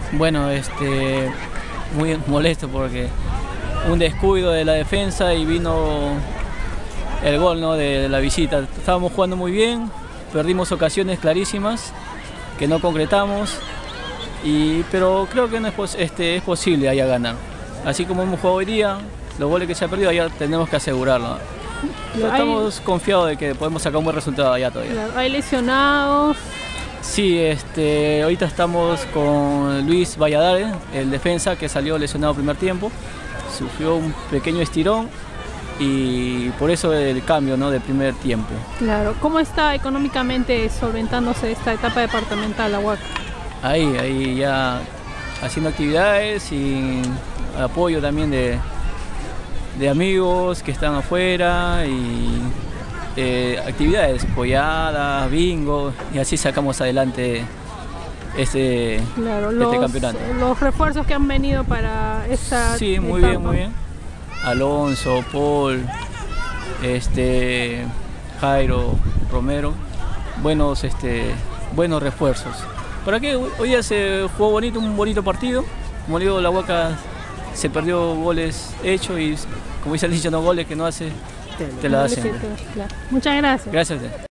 Bueno, muy molesto porque un descuido de la defensa y vino el gol, ¿no?, de la visita. Estábamos jugando muy bien, perdimos ocasiones clarísimas que no concretamos, pero creo que no es posible allá ganar. Así como hemos jugado hoy día, los goles que se han perdido allá tenemos que asegurarlo. Estamos confiados de que podemos sacar un buen resultado allá todavía. ¿Hay lesionados? Sí, ahorita estamos con Luis Valladares, el defensa que salió lesionado el primer tiempo, sufrió un pequeño estirón y por eso el cambio, ¿no?, del primer tiempo. Claro. ¿Cómo está económicamente solventándose esta etapa departamental, la Huaca? Ahí ya haciendo actividades y apoyo también de amigos que están afuera y actividades, polladas, bingo, y así sacamos adelante este campeonato. Los refuerzos que han venido para esta Sí, muy etapa. bien, muy bien. Alonso, Paul, Jairo, Romero, buenos refuerzos. ¿Para qué? Hoy día se jugó un bonito partido. Como digo, la Huaca se perdió goles hechos y, como dice el dicho, no goles que no hace, te la hacen. Claro. Muchas gracias. Gracias a usted.